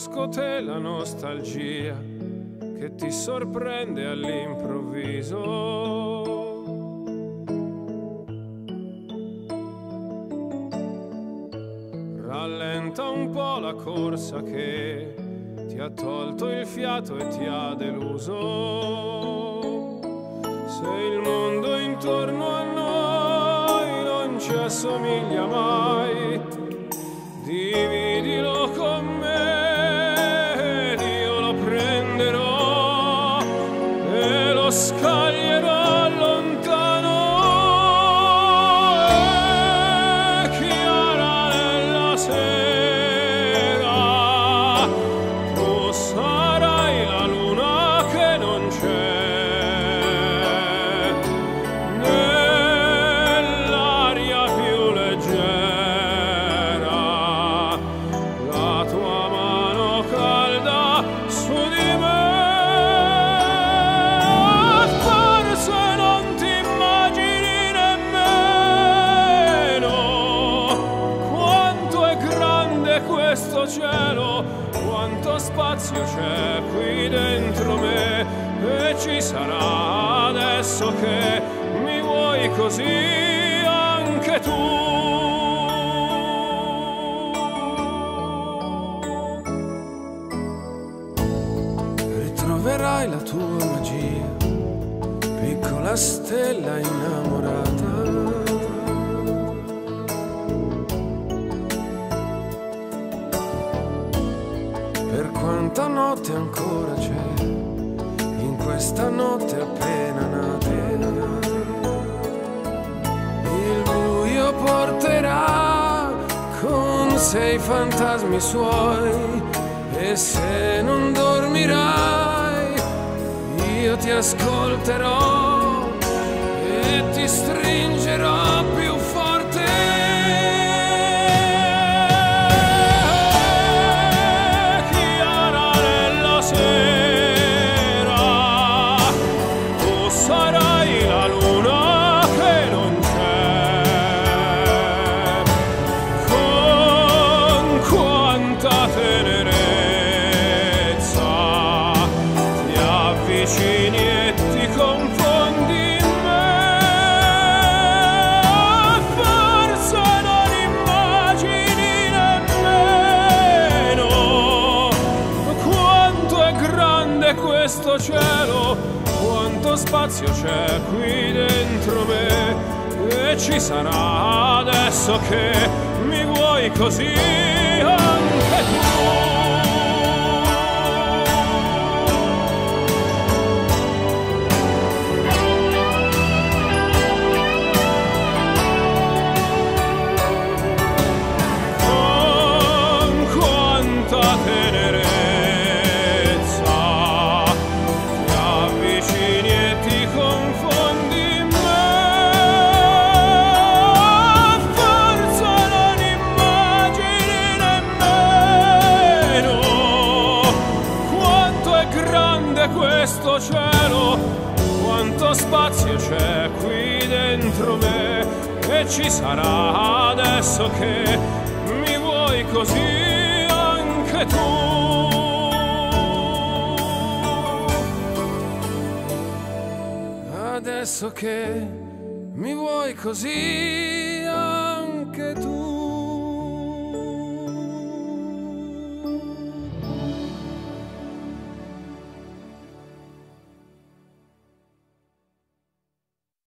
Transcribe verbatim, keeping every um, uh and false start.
conosco te la nostalgia che ti sorprende all'improvviso. Rallenta un po' la corsa che ti ha tolto il fiato e ti ha deluso. Se il mondo intorno a noi non ci assomiglia mai, dividilo con me ed io lo prenderò e lo scaglierò lontano. E chiara nella sera tu sarai la luna che non c'è nell'aria più leggera. La tua mano calda su di me. Forse non ti immagini nemmeno quanto è grande questo cielo, quanto spazio c'è qui dentro me, e ci sarà adesso che mi vuoi così anche tu. Ritroverai la tua magia, piccola stella innamorata. Per quanta notte ancora c'è in questa notte appena nata, il buio porterà con sé i fantasmi suoi, e se non dormirai io ti ascolterò e ti stringerò più forte. Chiara nella sera tu sarai la luna che non c'è. Con quanta tenerezza ti avvicini e ti confondi in me. Forse non immagini nemmeno quanto è grande questo cielo, quanto spazio c'è qui dentro me, e ci sarà adesso che mi vuoi così anche tu. Questo cielo, quanto spazio c'è qui dentro me, e ci sarà adesso che mi vuoi così anche tu. Adesso che mi vuoi così anche tu.